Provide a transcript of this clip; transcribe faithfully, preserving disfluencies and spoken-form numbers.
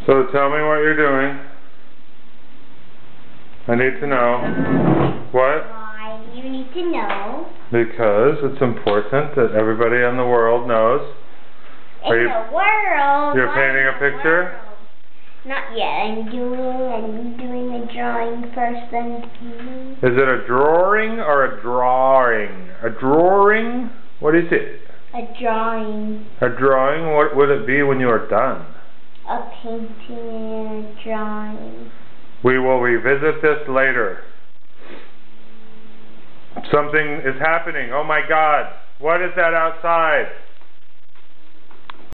So tell me what you're doing. I need to know. What? Why do you need to know? Because it's important that everybody in the world knows. In Are you, the world. You're Why painting in a the picture? world? Not yet. I'm doing I'm doing the drawing first, then painting. Is it a drawing or a drawing? A drawing? What is it? A drawing. A drawing? What would it be when you are done? A painting and a drawing. We will revisit this later. Something is happening. Oh my God. What is that outside?